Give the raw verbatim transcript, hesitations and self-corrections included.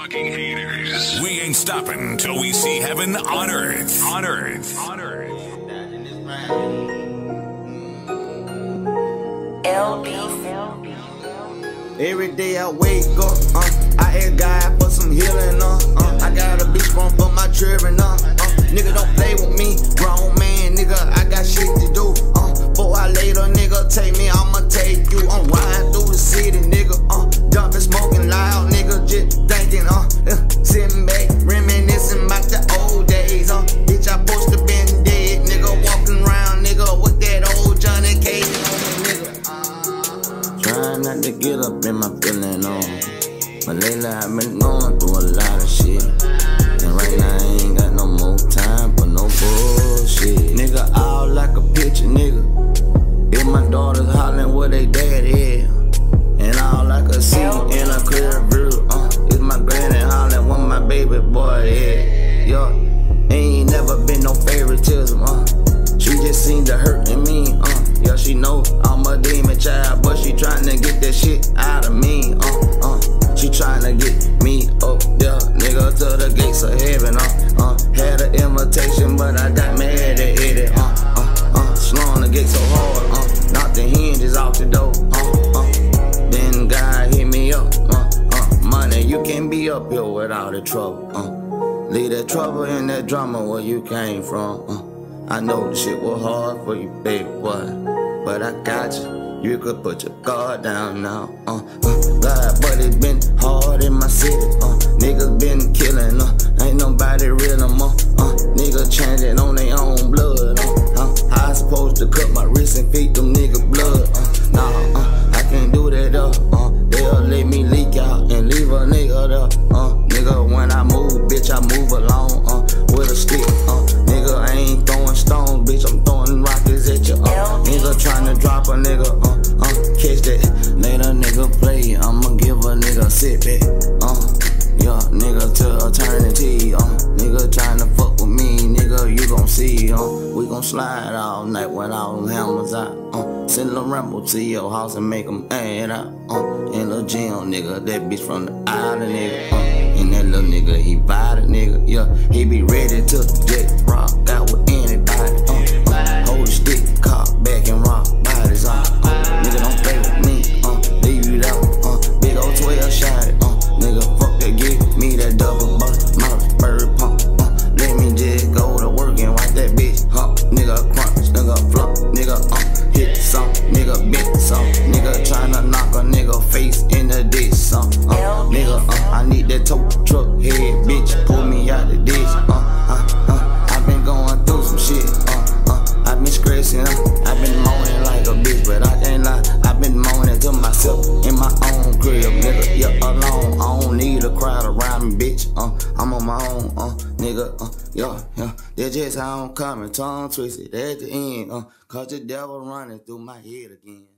fucking haters. We ain't stopping till we see heaven on earth. On earth. On earth. L B. Every day I wake up, uh, I ask God for some healing, uh, uh I got a bitch from for my children, uh, uh nigga don't play with me, grown man, nigga, I got shit to do, uh before I later, nigga, take me, I'ma take you, I'm riding through the city, nigga, uh dumping, smoking loud, nigga, just thinking, uh, uh sitting back, reminiscing about the old days, uh bitch, I supposed to been dead, nigga, walking around, nigga, with that old Johnny Cage on me, nigga. Trying not to get up in my feeling on, but lately I've been going through a lot of shit, and right now I ain't got no more time for no bullshit. Nigga, all like a picture, nigga. If my daughter's hollering where they dad is, and all I can see in a clear view, uh, is my granny hollering where my baby boy is. Yo, ain't never been no favoritism, uh. She just seemed to hurt me, uh. Yeah, she know I'm a demon child, but she tryna get that shit out of me, uh, uh. She tryna get me up there, nigga, to the gates of heaven, uh, uh. Had an invitation, but I got mad at it, uh, uh, uh. Slung the gate so hard, uh. Knocked the hinges off the door, uh, uh. Then God hit me up, uh, uh. Money, you can't be up here without the trouble, uh. Leave that trouble and that drama where you came from, uh. I know the shit was hard for you, baby boy, but I got you. You could put your guard down now, uh, uh, God, but it been hard in my city, uh, niggas been killing, uh, ain't nobody real no more, uh, niggas changing on their own blood, uh, uh, how I supposed to cut my wrist and feed them niggas blood, uh, nah, uh, I can't do that, uh, uh, they'll let me leak out and leave a nigga there, uh, nigga, when I move, bitch, I move along, uh, with a stick, uh, nigga, I ain't throwing stones, bitch, I'm throwing rockets at you, uh, nigga tryna drop a nigga, uh, uh, catch that, let a nigga play, I'ma give a nigga a sit back, uh, yeah, nigga to eternity, uh, nigga tryna fuck with me, nigga, you gon' see, uh, we gon' slide all night when all them hammers out, uh, send a ramble to your house and make them add out, uh, in the gym, nigga, that bitch from the island, nigga, uh, and that little nigga, he violent, nigga, yeah, he be ready to jet rock out with anybody, uh, uh hold the stick, cock back and rock bodies, uh, uh, nigga don't play with me, uh, leave you out, uh, big old twelve shot it, uh, nigga, fuck that, give me that double butt, mouth bird pump, uh, let me just go to work and watch that bitch hump, nigga crunch, nigga flop, nigga, uh, hit some, nigga bit some, nigga tryna knock a nigga face in the ditch, some, uh, nigga, uh, I need that tow truck head, bitch, pull me out the ditch, uh, uh, uh, I been going through some shit, uh, uh, I been stressing, uh, I been moaning like a bitch, but I can't lie, I been moaning to myself in my own crib, nigga, yeah, alone, I don't need a crowd around me, bitch, uh, I'm on my own, uh, nigga, uh, yeah, yeah, that's just how I'm coming, tongue twisted at the end, uh, cause the devil running through my head again.